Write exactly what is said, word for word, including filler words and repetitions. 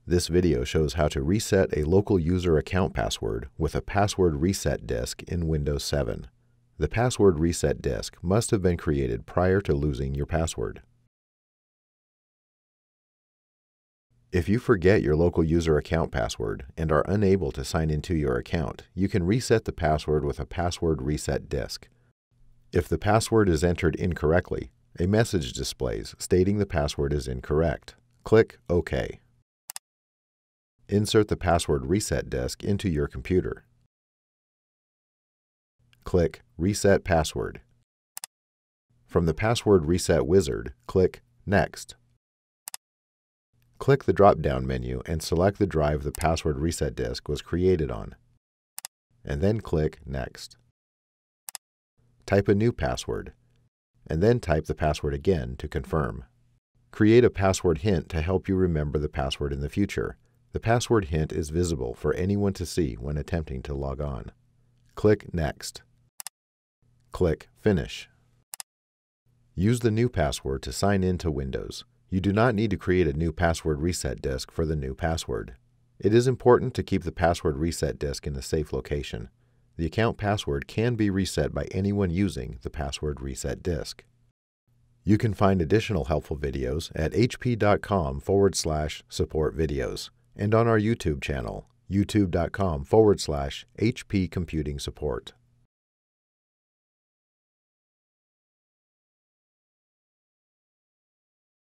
This video shows how to reset a local user account password with a password reset disk in Windows seven. The password reset disk must have been created prior to losing your password. If you forget your local user account password and are unable to sign into your account, you can reset the password with a password reset disk. If the password is entered incorrectly, a message displays stating the password is incorrect. Click OK. Insert the password reset disk into your computer. Click Reset Password. From the Password Reset wizard, click Next. Click the drop-down menu and select the drive the password reset disk was created on, and then click Next. Type a new password, and then type the password again to confirm. Create a password hint to help you remember the password in the future. The password hint is visible for anyone to see when attempting to log on. Click Next. Click Finish. Use the new password to sign in to Windows. You do not need to create a new password reset disk for the new password. It is important to keep the password reset disk in a safe location. The account password can be reset by anyone using the password reset disk. You can find additional helpful videos at hp.com forward slash support videos and on our YouTube channel, youtube.com forward slash HP Computing Support.